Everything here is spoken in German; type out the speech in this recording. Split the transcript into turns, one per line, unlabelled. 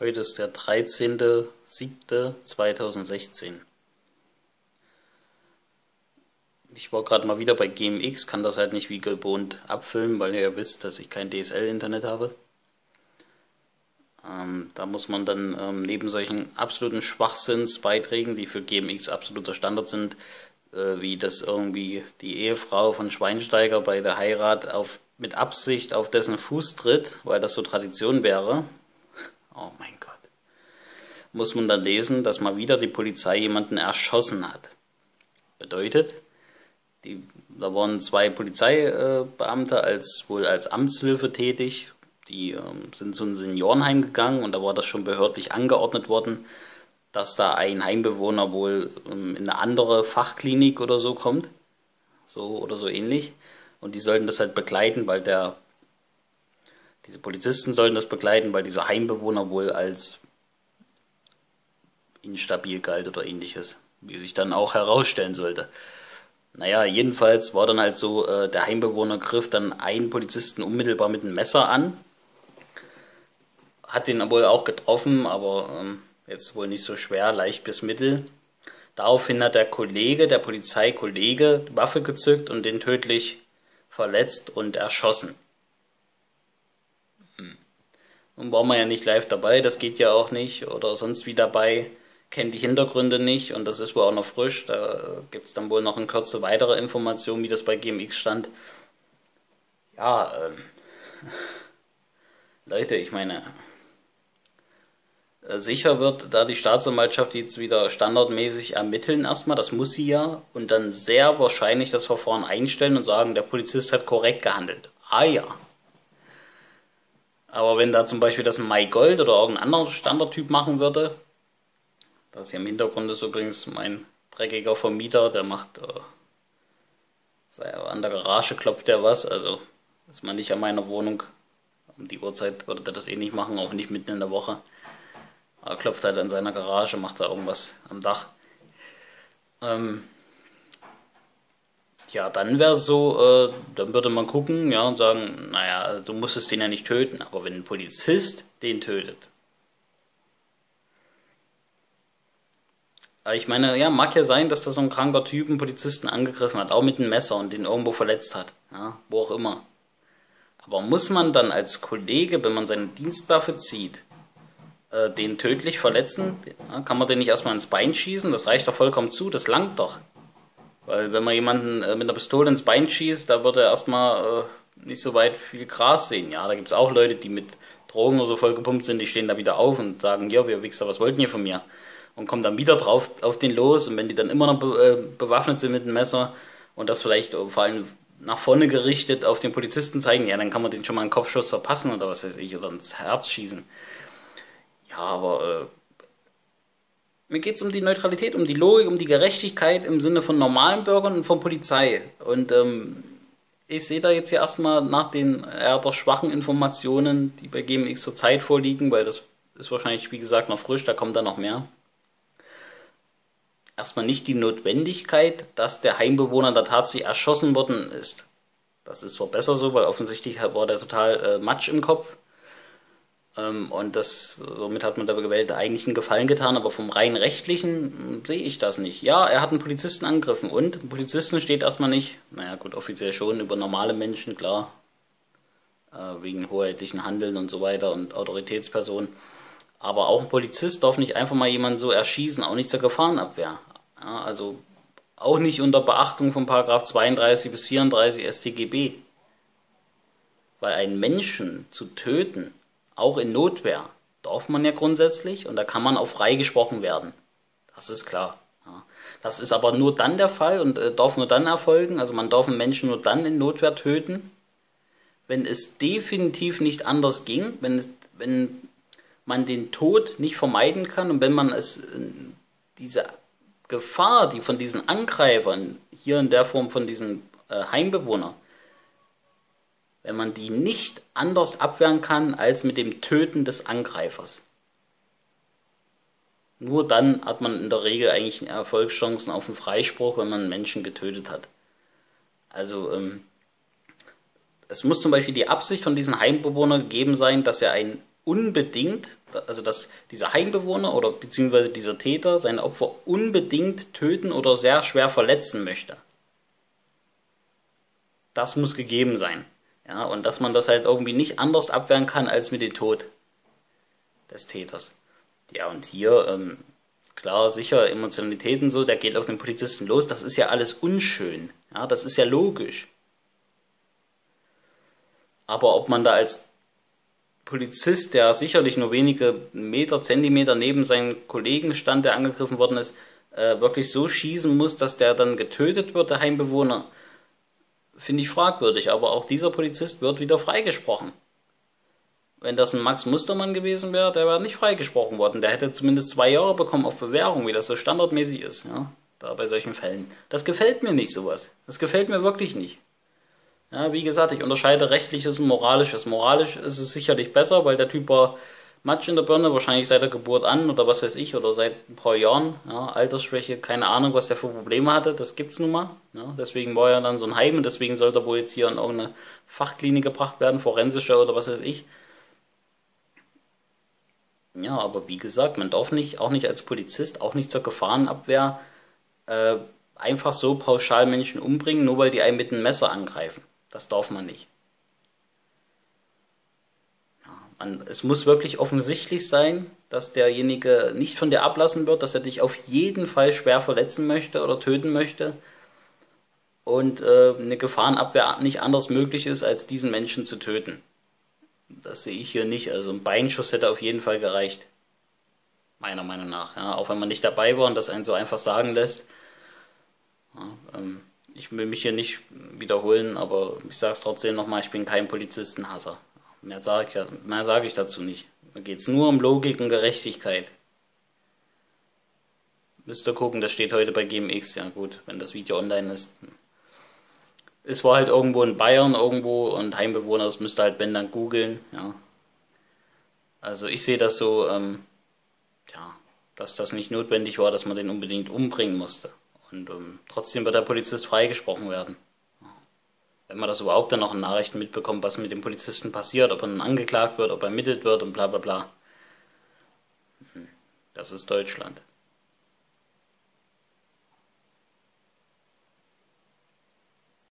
Heute ist der 13.07.2016. Ich war gerade mal wieder bei GMX, kann das halt nicht wie gewohnt abfilmen, weil ihr ja wisst, dass ich kein DSL-Internet habe. Da muss man dann neben solchen absoluten Schwachsinnsbeiträgen, die für GMX absoluter Standard sind, wie das irgendwie die Ehefrau von Schweinsteiger bei der Heirat mit Absicht auf dessen Fuß tritt, weil das so Tradition wäre. Oh mein Gott. Muss man dann lesen, dass mal wieder die Polizei jemanden erschossen hat. Bedeutet, da waren 2 Polizeibeamte wohl als Amtshilfe tätig. Die sind zu einem Seniorenheim gegangen und da war das schon behördlich angeordnet worden, dass da ein Heimbewohner wohl in eine andere Fachklinik oder so kommt. So oder so ähnlich. Und die sollten das halt begleiten, weil diese Polizisten sollten das begleiten, weil dieser Heimbewohner wohl als instabil galt oder ähnliches, wie sich dann auch herausstellen sollte. Naja, jedenfalls war dann halt so, der Heimbewohner griff dann einen Polizisten unmittelbar mit einem Messer an, hat den wohl auch getroffen, aber jetzt wohl nicht so schwer, leicht bis mittel. Daraufhin hat der Polizeikollege, die Waffe gezückt und den tödlich verletzt und erschossen. Nun war man ja nicht live dabei, das geht ja auch nicht, oder sonst wie dabei, kennt die Hintergründe nicht und das ist wohl auch noch frisch, da gibt es dann wohl noch in Kürze weitere Informationen, wie das bei GMX stand. Ja, Leute, ich meine, sicher wird da die Staatsanwaltschaft jetzt wieder standardmäßig ermitteln erstmal, das muss sie ja, und dann sehr wahrscheinlich das Verfahren einstellen und sagen, der Polizist hat korrekt gehandelt. Ah ja. Aber wenn da zum Beispiel das ein Mai Gold oder irgendein anderer Standardtyp machen würde, das hier im Hintergrund ist übrigens mein dreckiger Vermieter, der macht, an der Garage klopft der was, also ist man nicht an meiner Wohnung, um die Uhrzeit würde der das eh nicht machen, auch nicht mitten in der Woche. Er klopft halt an seiner Garage, macht da irgendwas am Dach. Ja, dann wäre es so, dann würde man gucken, ja, und sagen, naja, du musstest den ja nicht töten, aber wenn ein Polizist den tötet. Ich meine, ja, mag ja sein, dass da so ein kranker Typ einen Polizisten angegriffen hat, auch mit einem Messer und den irgendwo verletzt hat, ja, wo auch immer. Aber muss man dann als Kollege, wenn man seine Dienstwaffe zieht, den tödlich verletzen? Ja, kann man den nicht erstmal ins Bein schießen? Das reicht doch vollkommen zu, das langt doch. Weil wenn man jemanden mit einer Pistole ins Bein schießt, da wird er erstmal nicht so weit viel Gras sehen. Ja, da gibt es auch Leute, die mit Drogen oder so vollgepumpt sind, die stehen da wieder auf und sagen, ja, wir Wichser, was wollten ihr von mir? Und kommen dann wieder drauf auf den los, und wenn die dann immer noch bewaffnet sind mit dem Messer und das vielleicht vor allem nach vorne gerichtet auf den Polizisten zeigen, ja, dann kann man den schon mal einen Kopfschuss verpassen oder was weiß ich, oder ins Herz schießen. Ja, aber mir geht es um die Neutralität, um die Logik, um die Gerechtigkeit im Sinne von normalen Bürgern und von Polizei. Und ich sehe da jetzt hier erstmal nach den eher doch schwachen Informationen, die bei GMX zurzeit vorliegen, weil das ist wahrscheinlich, wie gesagt, noch frisch, da kommt dann noch mehr. Erstmal nicht die Notwendigkeit, dass der Heimbewohner da tatsächlich erschossen worden ist. Das ist zwar besser so, weil offensichtlich war der total Matsch im Kopf. Und somit hat man der Gewählte eigentlich einen Gefallen getan, aber vom rein rechtlichen sehe ich das nicht. Ja, er hat einen Polizisten angegriffen und ein Polizisten steht erstmal nicht, naja gut, offiziell schon, über normale Menschen, klar, wegen hoheitlichen Handeln und so weiter und Autoritätspersonen. Aber auch ein Polizist darf nicht einfach mal jemanden so erschießen, auch nicht zur Gefahrenabwehr. Ja, also auch nicht unter Beachtung von Paragraph 32 bis 34 StGB. Weil einen Menschen zu töten, auch in Notwehr, darf man ja grundsätzlich und da kann man auch freigesprochen werden. Das ist klar. Ja. Das ist aber nur dann der Fall und darf nur dann erfolgen, also man darf einen Menschen nur dann in Notwehr töten, wenn es definitiv nicht anders ging, wenn man den Tod nicht vermeiden kann und wenn man diese Gefahr, die von diesen Angreifern, hier in der Form von diesen Heimbewohnern, wenn man die nicht anders abwehren kann als mit dem Töten des Angreifers. Nur dann hat man in der Regel eigentlich Erfolgschancen auf einen Freispruch, wenn man einen Menschen getötet hat. Also es muss zum Beispiel die Absicht von diesem Heimbewohner gegeben sein, dass er einen unbedingt, also dass dieser Heimbewohner oder beziehungsweise dieser Täter seine Opfer unbedingt töten oder sehr schwer verletzen möchte. Das muss gegeben sein. Ja, und dass man das halt irgendwie nicht anders abwehren kann als mit dem Tod des Täters. Ja, und hier, klar, sicher, Emotionalitäten so, der geht auf den Polizisten los, das ist ja alles unschön. Ja, das ist ja logisch. Aber ob man da als Polizist, der sicherlich nur wenige Meter, Zentimeter neben seinen Kollegen stand, der angegriffen worden ist, wirklich so schießen muss, dass der dann getötet wird, der Heimbewohner, finde ich fragwürdig. Aber auch dieser Polizist wird wieder freigesprochen. Wenn das ein Max Mustermann gewesen wäre, der wäre nicht freigesprochen worden. Der hätte zumindest 2 Jahre bekommen auf Bewährung, wie das so standardmäßig ist, ja, da bei solchen Fällen. Das gefällt mir nicht, sowas. Das gefällt mir wirklich nicht. Ja, wie gesagt, ich unterscheide Rechtliches und Moralisches. Moralisch ist es sicherlich besser, weil der Typ war Matsch in der Birne, wahrscheinlich seit der Geburt an oder was weiß ich, oder seit ein paar Jahren. Ja, Altersschwäche, keine Ahnung, was der für Probleme hatte, das gibt's nun mal. Ja, deswegen war er dann so ein Heim und deswegen sollte er wohl jetzt hier in irgendeine Fachklinik gebracht werden, forensische oder was weiß ich. Ja, aber wie gesagt, man darf nicht, auch nicht als Polizist, auch nicht zur Gefahrenabwehr, äh, einfach so pauschal Menschen umbringen, nur weil die einen mit einem Messer angreifen. Das darf man nicht. Es muss wirklich offensichtlich sein, dass derjenige nicht von dir ablassen wird, dass er dich auf jeden Fall schwer verletzen möchte oder töten möchte und eine Gefahrenabwehr nicht anders möglich ist, als diesen Menschen zu töten. Das sehe ich hier nicht. Also ein Beinschuss hätte auf jeden Fall gereicht. Meiner Meinung nach. Ja, auch wenn man nicht dabei war und das einen so einfach sagen lässt. Ja, ich will mich hier nicht wiederholen, aber ich sage es trotzdem nochmal, ich bin kein Polizistenhasser. Mehr sage ich dazu nicht. Da geht es nur um Logik und Gerechtigkeit. Müsst ihr gucken, das steht heute bei GMX. Ja gut, wenn das Video online ist. Es war halt irgendwo in Bayern irgendwo und Heimbewohner, das müsst ihr halt wenn dann googeln. Ja. Also ich sehe das so, ja, dass das nicht notwendig war, dass man den unbedingt umbringen musste. Und trotzdem wird der Polizist freigesprochen werden. Wenn man das überhaupt dann noch in Nachrichten mitbekommt, was mit dem Polizisten passiert, ob er dann angeklagt wird, ob er ermittelt wird und bla bla bla. Das ist Deutschland.